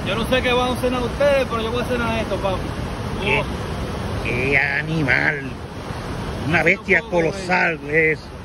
Yo no sé qué van a cenar ustedes, pero yo voy a cenar esto, papi. ¿Qué animal? Una bestia colosal es.